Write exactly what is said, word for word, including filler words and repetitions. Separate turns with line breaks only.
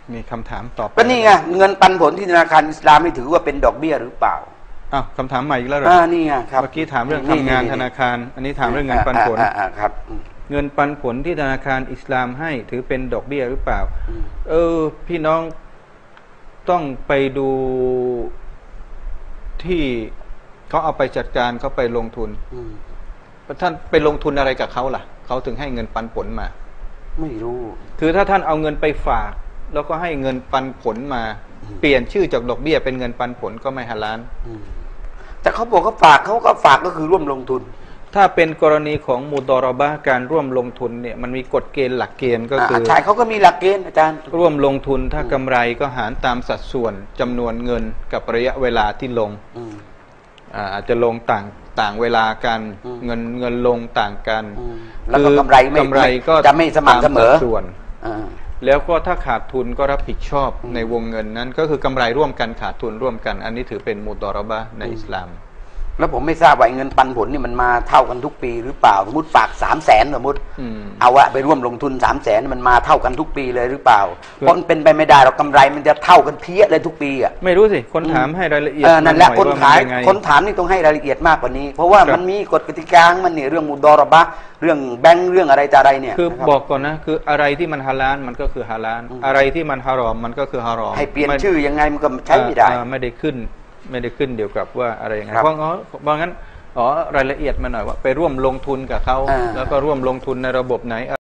มีคำถามตอบ
ก็นี่ไงเงินปันผลที่ธนาคารอิสลามไม่ถือว่าเป็นดอกเบี้ยหรือเปล่า
อ้าวคำถามใหม่อีกแล้วเหรอ
อ่านี่ไงครับ
เมื่อกี้ถามเรื่องทำงานธนาคารอันนี้ถามเรื่องเงินปันผล
ครับ
เงินปันผลที่ธนาคารอิสลามให้ถือเป็นดอกเบี้ยหรือเปล่าเออพี่น้องต้องไปดูที่เขาเอาไปจัดการเขาไปลงทุนท่านไปลงทุนอะไรกับเขาล่ะเขาถึงให้เงินปันผลมา
ไม่รู้
คือถ้าท่านเอาเงินไปฝากแล้วก็ให้เงินปันผลมาเปลี่ยนชื่อจากดอกเบี้ยเป็นเงินปันผลก็ไม่ฮาลาล
แต่เขาบอกเขาฝากเขาก็ฝากก็คือร่วมลงทุน
ถ้าเป็นกรณีของมุดอรบะห์การร่วมลงทุนเนี่ยมันมีกฎเกณฑ์หลักเกณฑ์ก็คือ
ใช่เขาก็มีหลักเกณฑ์อาจารย์
ร่วมลงทุนถ้ากำไรก็หารตามสัดส่วนจำนวนเงินกับระยะเวลาที่ลงอาจจะลงต่างต่างเวลากันเงินเงินลงต่างกัน
แล้วก็กำไรไม่
กำไรก็
จะไม่สม่ำเสมอ
ส่วนแล้วก็ถ้าขาดทุนก็รับผิดชอบในวงเงินนั้นก็คือกำไรร่วมกันขาดทุนร่วมกันอันนี้ถือเป็นมุดอรบะห์ในอิสลาม
แล้วผมไม่ทราบว่าเงินปันผลนี่มันมาเท่ากันทุกปีหรือเปล่าสมมติฝากสามแสนสมมติเอาอะไปร่วมลงทุนสามแสนมันมาเท่ากันทุกปีเลยหรือเปล่าเพราะมันเป็นไปไม่ได้หรอกกำไรมันจะเท่ากันเพี้ยเลยทุกปีอะ
ไม่รู้สิคนถามให้รายละเอียด
นั่นแหละคนขายคนถามนี่ต้องให้รายละเอียดมากกว่านี้เพราะว่ามันมีกฎกติกามันเนี่ยเรื่องมุดอรบะห์เรื่องแบงค์เรื่องอะไรต่ออะไรเนี่ย
คือบอกก่อนนะคืออะไรที่มันฮาลาลมันก็คือฮาลาลอะไรที่มันฮารอมมันก็คือฮารอม
ให้เปลี่ยนชื่อยังไงมันก็ใช้ไม่ได้
ไม่ได้ขึ้นไม่ได้ขึ้นเกี่ยวกับว่าอะไรยังไงเพราะเพราะงั้นอ๋อรายละเอียดมาหน่อยว่าไปร่วมลงทุนกับเขาแล้วก็ร่วมลงทุนในระบบไหน